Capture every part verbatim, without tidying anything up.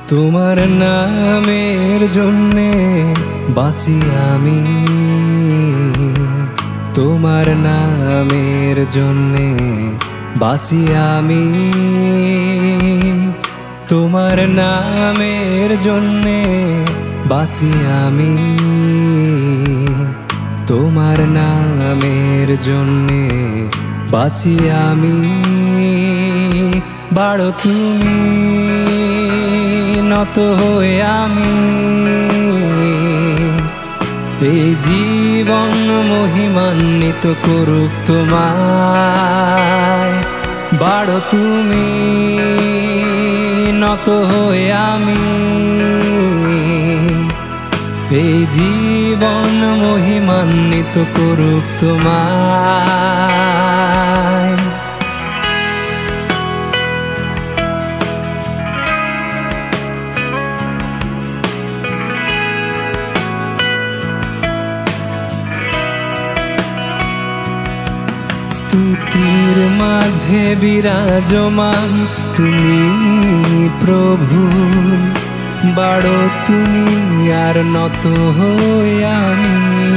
তোমার নামের জন্যে বাঁচি আমি, তোমার নামের জন্যে বাঁচি আমি, তোমার নামের জন্যে বাঁচি আমি, তোমার নামের জন্যে বাঁচি আমি। বাড়ো তুমি নত হয়ে আমি, এই জীবন মহিমান্বিত করুক তোমায়। বাড়ো তুমি নত হয়ে আমি, এই জীবন মহিমান্বিত করুক তোমায়। স্তুতির মাঝে বিরাজমান তুমি প্রভু, বাড়ো তুমি আর নত হয়ে আমি।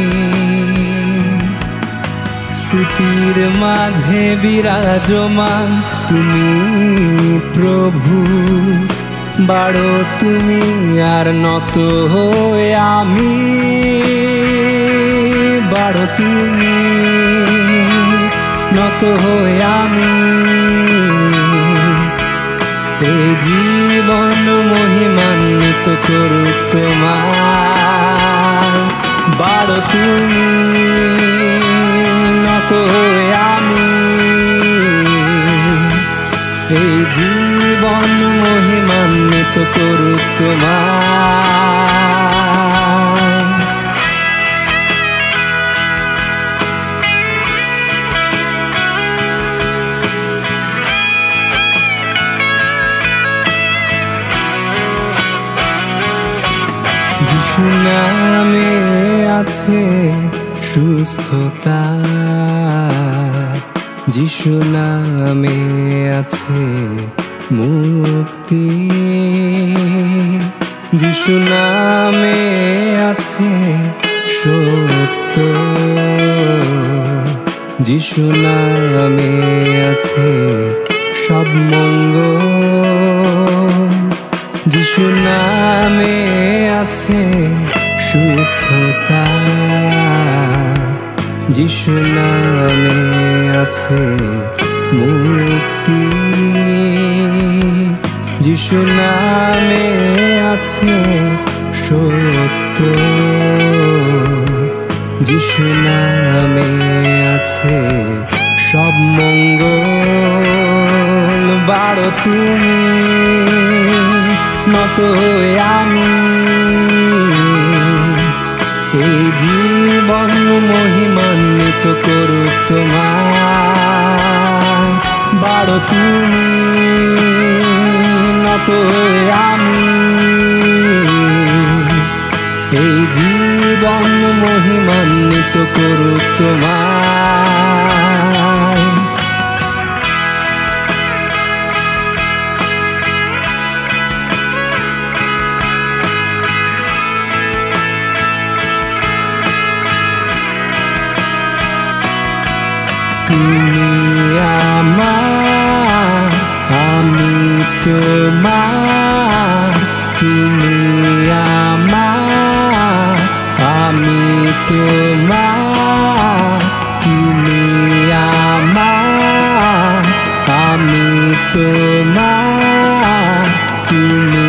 স্তুতির মাঝে বিরাজমান তুমি প্রভু, বাড়ো তুমি আর নত হয়ে আমি। বাড়ো তুমি নত হয়ে আমি, এই জীবন মহিমান্বিত করুক তোমায়। বাড়ো তুমি নত হয়ে আমি, এই জীবন মহিমান্বিত করুক তোমায়। যিশু নামে আছে সুস্থতা, যিশু নামে আছে মুক্তি, যিশু নামে আছে সত্য, যিশু নামে আছে সব মঙ্গল, যিশু নামে আছে সুস্থতা, যিশু নামে আছে মুক্তি, যিশু নামে আছে সত্য, যিশু নামে আছে সব মঙ্গল। বাড়ো তুমি নত হয়ে আমি, এই জীবন মহিমান্বিত করুক তোমায়। বাড়ো তুমি নত হয়ে আমি, এই জীবন মহিমান্বিত করুক তোমায়। তুমি আমার, আমি তোমার, তুমি আমার, আমি তোমার, তুমি আমার, আমি তোমার, তুমি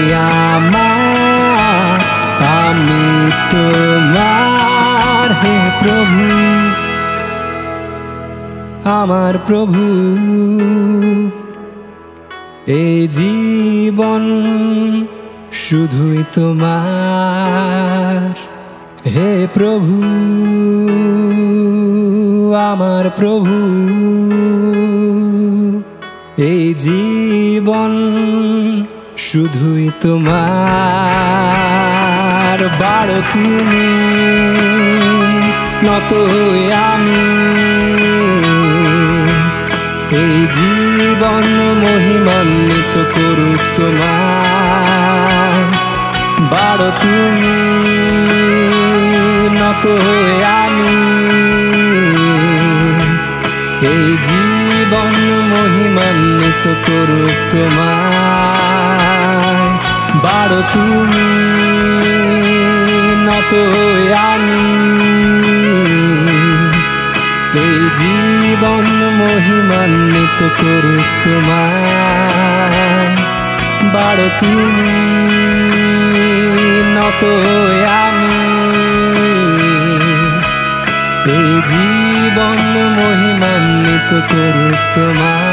আমার, আমি তোমার। হে প্রভু আমার প্রভু, এই জীবন শুধুই তোমার। হে প্রভু আমার প্রভু, এই জীবন শুধুই তোমার। বাড়ো তুমি নত হয়ে আমি, এই জীবন মহিমান্বিত করুক তোমার। বাড়ো তুমি, নত হয়ে আমি এই জীবন মহিমান্বিত করুক তোমায়। বাড়ো তুমি, নত হয়ে আমি এই জীবন মহিমান্বিত করুক তোমায়। বাড়ো তুমি, নত হয়ে আমি এই জীবন মহিমান্বিত করুক তোমায়।